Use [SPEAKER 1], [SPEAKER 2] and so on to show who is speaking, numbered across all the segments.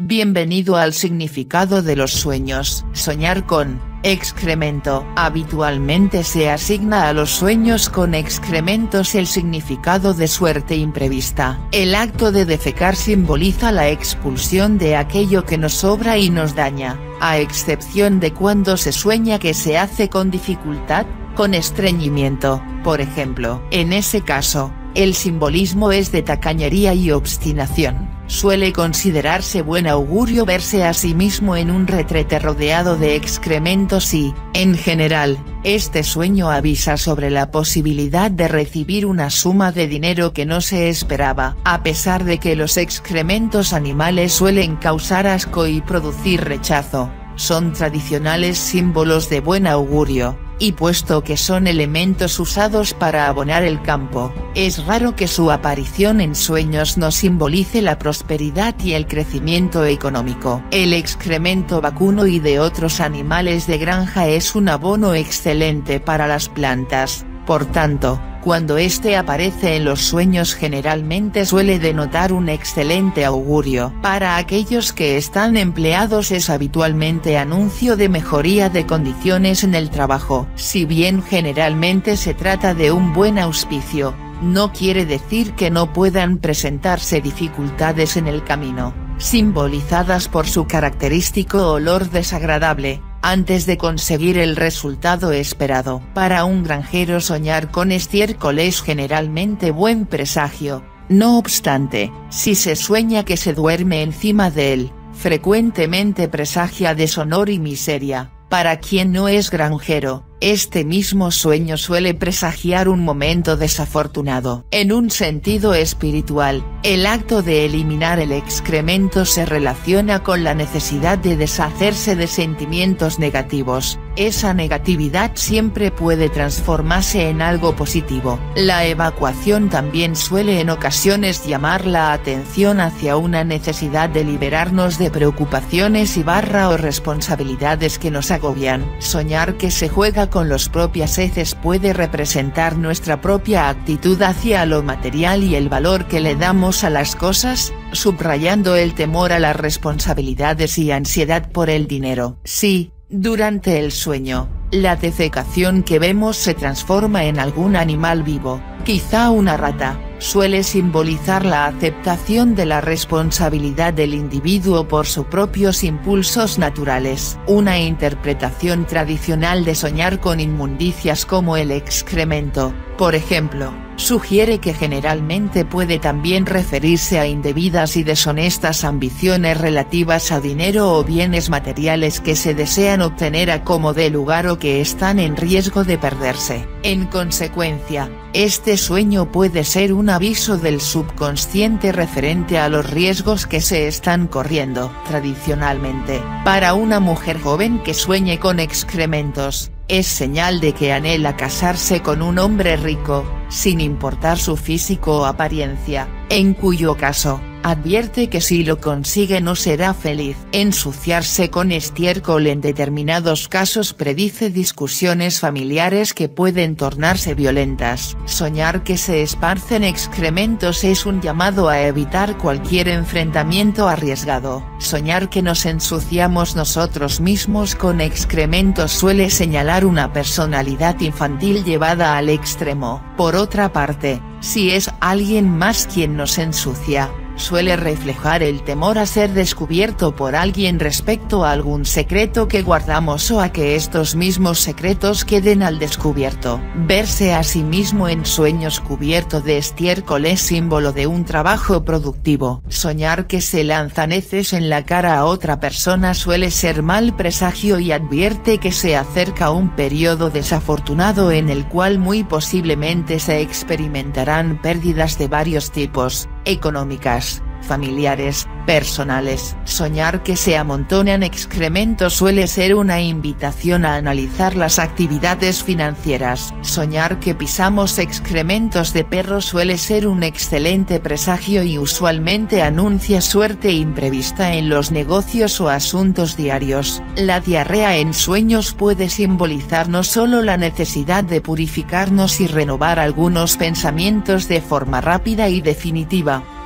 [SPEAKER 1] Bienvenido al significado de los sueños. Soñar con excremento. Habitualmente se asigna a los sueños con excrementos el significado de suerte imprevista. El acto de defecar simboliza la expulsión de aquello que nos sobra y nos daña, a excepción de cuando se sueña que se hace con dificultad, con estreñimiento, por ejemplo. En ese caso, el simbolismo es de tacañería y obstinación. Suele considerarse buen augurio verse a sí mismo en un retrete rodeado de excrementos y, en general, este sueño avisa sobre la posibilidad de recibir una suma de dinero que no se esperaba. A pesar de que los excrementos animales suelen causar asco y producir rechazo, son tradicionales símbolos de buen augurio, y puesto que son elementos usados para abonar el campo, es raro que su aparición en sueños no simbolice la prosperidad y el crecimiento económico. El excremento vacuno y de otros animales de granja es un abono excelente para las plantas, por tanto, cuando este aparece en los sueños generalmente suele denotar un excelente augurio. Para aquellos que están empleados es habitualmente anuncio de mejoría de condiciones en el trabajo. Si bien generalmente se trata de un buen auspicio, no quiere decir que no puedan presentarse dificultades en el camino, simbolizadas por su característico olor desagradable, antes de conseguir el resultado esperado. Para un granjero soñar con estiércol es generalmente buen presagio. No obstante, si se sueña que se duerme encima de él, frecuentemente presagia deshonor y miseria. Para quien no es granjero, este mismo sueño suele presagiar un momento desafortunado. En un sentido espiritual, el acto de eliminar el excremento se relaciona con la necesidad de deshacerse de sentimientos negativos. Esa negatividad siempre puede transformarse en algo positivo. La evacuación también suele en ocasiones llamar la atención hacia una necesidad de liberarnos de preocupaciones o responsabilidades que nos agobian. Soñar que se juega con las propias heces puede representar nuestra propia actitud hacia lo material y el valor que le damos a las cosas, subrayando el temor a las responsabilidades y ansiedad por el dinero. Sí, durante el sueño, la defecación que vemos se transforma en algún animal vivo, quizá una rata. Suele simbolizar la aceptación de la responsabilidad del individuo por sus propios impulsos naturales. Una interpretación tradicional de soñar con inmundicias como el excremento, por ejemplo, sugiere que generalmente puede también referirse a indebidas y deshonestas ambiciones relativas a dinero o bienes materiales que se desean obtener a como dé lugar o que están en riesgo de perderse. En consecuencia, este sueño puede ser un aviso del subconsciente referente a los riesgos que se están corriendo. Tradicionalmente, para una mujer joven que sueñe con excrementos, es señal de que anhela casarse con un hombre rico, sin importar su físico o apariencia, en cuyo caso, advierte que si lo consigue no será feliz. Ensuciarse con estiércol en determinados casos predice discusiones familiares que pueden tornarse violentas. Soñar que se esparcen excrementos es un llamado a evitar cualquier enfrentamiento arriesgado. Soñar que nos ensuciamos nosotros mismos con excrementos suele señalar una personalidad infantil llevada al extremo. Por otra parte, si es alguien más quien nos ensucia, suele reflejar el temor a ser descubierto por alguien respecto a algún secreto que guardamos o a que estos mismos secretos queden al descubierto. Verse a sí mismo en sueños cubierto de estiércol es símbolo de un trabajo productivo. Soñar que se lanzan heces en la cara a otra persona suele ser mal presagio y advierte que se acerca un periodo desafortunado en el cual muy posiblemente se experimentarán pérdidas de varios tipos, económicas, familiares, personales. Soñar que se amontonan excrementos suele ser una invitación a analizar las actividades financieras. Soñar que pisamos excrementos de perro suele ser un excelente presagio y usualmente anuncia suerte imprevista en los negocios o asuntos diarios. La diarrea en sueños puede simbolizar no solo la necesidad de purificarnos y renovar algunos pensamientos de forma rápida y definitiva,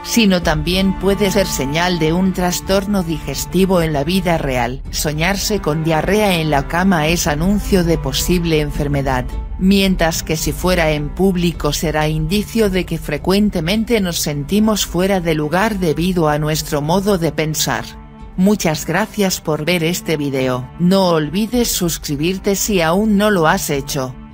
[SPEAKER 1] sino también puede ser señal de un trastorno digestivo en la vida real. Soñarse con diarrea en la cama es anuncio de posible enfermedad, mientras que si fuera en público será indicio de que frecuentemente nos sentimos fuera de lugar debido a nuestro modo de pensar. Muchas gracias por ver este video. No olvides suscribirte si aún no lo has hecho.